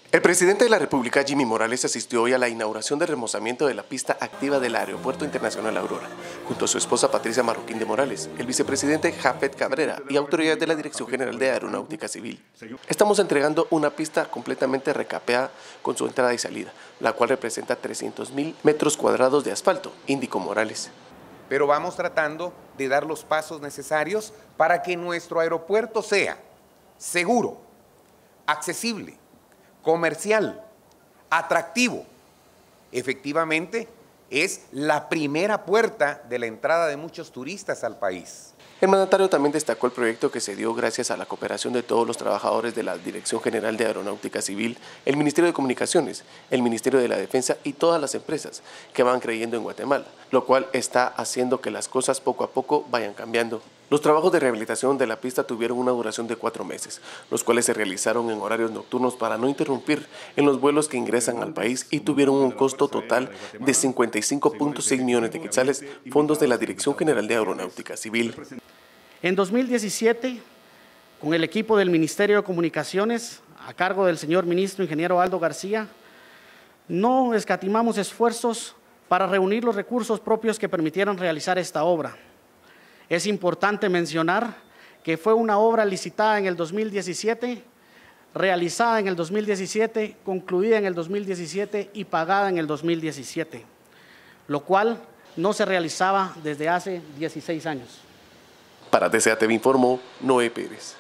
El presidente de la República, Jimmy Morales, asistió hoy a la inauguración del remozamiento de la pista activa del Aeropuerto Internacional Aurora, junto a su esposa Patricia Marroquín de Morales, el vicepresidente Jafet Cabrera y autoridades de la Dirección General de Aeronáutica Civil. Estamos entregando una pista completamente recapeada con su entrada y salida, la cual representa 300.000 metros cuadrados de asfalto, indicó Morales. Pero vamos tratando de dar los pasos necesarios para que nuestro aeropuerto sea seguro, accesible, comercial, atractivo. Efectivamente, es la primera puerta de la entrada de muchos turistas al país. El mandatario también destacó el proyecto que se dio gracias a la cooperación de todos los trabajadores de la Dirección General de Aeronáutica Civil, el Ministerio de Comunicaciones, el Ministerio de la Defensa y todas las empresas que van creyendo en Guatemala, lo cual está haciendo que las cosas poco a poco vayan cambiando. Los trabajos de rehabilitación de la pista tuvieron una duración de 4 meses, los cuales se realizaron en horarios nocturnos para no interrumpir en los vuelos que ingresan al país y tuvieron un costo total de 55.6 millones de quetzales, fondos de la Dirección General de Aeronáutica Civil. En 2017, con el equipo del Ministerio de Comunicaciones, a cargo del señor ministro ingeniero Aldo García, no escatimamos esfuerzos para reunir los recursos propios que permitieran realizar esta obra. Es importante mencionar que fue una obra licitada en el 2017, realizada en el 2017, concluida en el 2017 y pagada en el 2017, lo cual no se realizaba desde hace 16 años. Para TCA TV informó Noé Pérez.